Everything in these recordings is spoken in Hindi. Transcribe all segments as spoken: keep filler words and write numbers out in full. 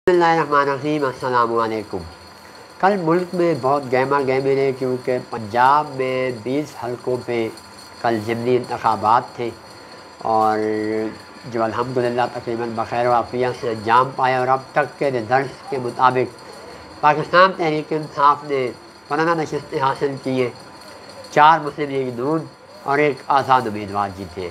बिस्मिल्लाहिर्रहमानिर्रहीम। अस्सलामु अलैकुम। कल मुल्क में बहुत गहमा गहमी रही क्योंकि पंजाब में बीस हलकों पे कल ज़िमनी इंतखाबात थे और जो अल्हम्दुलिल्लाह तकरीबन बख़ैर वाक़िया से अंजाम पाया और अब तक के रिज़ल्ट के मुताबिक पाकिस्तान तहरीक इंसाफ ने पंद्रह नशस्तें हासिल की हैं, चार मुस्लिम लीग नून और एक आज़ाद उम्मीदवार जीते।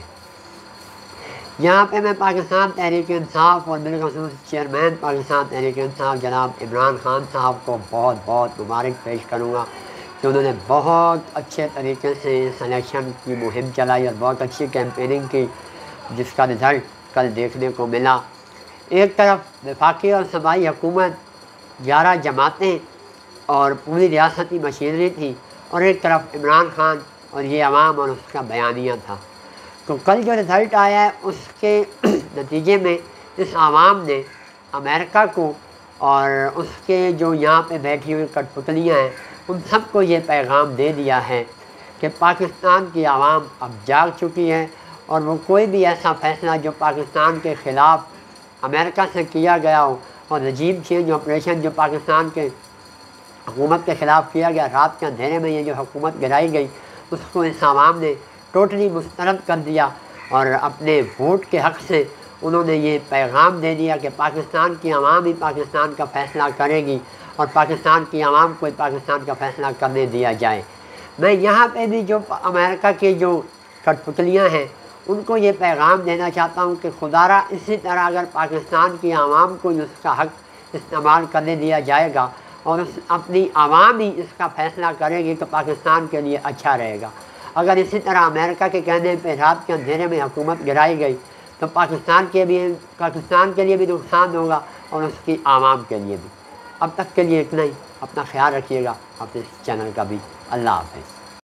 यहाँ पे मैं पाकिस्तान तहरीक इंसाफ और बिलखसूस चेयरमैन पाकिस्तान तहरीक इंसाफ जनाब इमरान खान साहब को बहुत बहुत मुबारक पेश करूँगा कि उन्होंने बहुत अच्छे तरीके से सिलेक्शन की मुहिम चलाई और बहुत अच्छी कैंपेनिंग की, जिसका रिज़ल्ट कल देखने को मिला। एक तरफ वफाकी और सूबाई हुकूमत, ग्यारह जमातें और पूरी रियासती मशीनरी थी और एक तरफ इमरान खान और ये अवाम और उसका बयानिया था। तो कल जो रिज़ल्ट आया है उसके नतीजे में इस आवाम ने अमेरिका को और उसके जो यहाँ पे बैठी हुई कठपुतलियाँ हैं उन सबको ये पैगाम दे दिया है कि पाकिस्तान की आवाम अब जाग चुकी है और वो कोई भी ऐसा फ़ैसला जो पाकिस्तान के ख़िलाफ़ अमेरिका से किया गया हो और रजीम चेंज ऑपरेशन जो पाकिस्तान के हुकूमत के ख़िलाफ़ किया गया, रात के अंधेरे में ये जो हुकूमत गिराई गई, उसको इस आवाम ने टोटली मुस्तरद कर दिया और अपने वोट के हक़ से उन्होंने ये पैगाम दे दिया कि पाकिस्तान की आवाम ही पाकिस्तान का फ़ैसला करेगी और पाकिस्तान की आवाम को पाकिस्तान का फ़ैसला करने दिया जाए। मैं यहाँ पे भी जो अमेरिका की जो कठपुतलियाँ हैं उनको ये पैगाम देना चाहता हूँ कि खुदारा इसी तरह अगर पाकिस्तान की आवाम को उसका हक़ इस्तेमाल करने दिया जाएगा और उस अपनी आवाम ही इसका फ़ैसला करेगी तो पाकिस्तान के लिए अच्छा रहेगा। अगर इसी तरह अमेरिका के कहने पे रात के अंधेरे में हुकूमत गिराई गई तो पाकिस्तान के भी पाकिस्तान के लिए भी नुकसान होगा और उसकी आवाम के लिए भी। अब तक के लिए इतना ही। अपना ख्याल रखिएगा, अपने चैनल का भी। अल्लाह हाफ़िज़।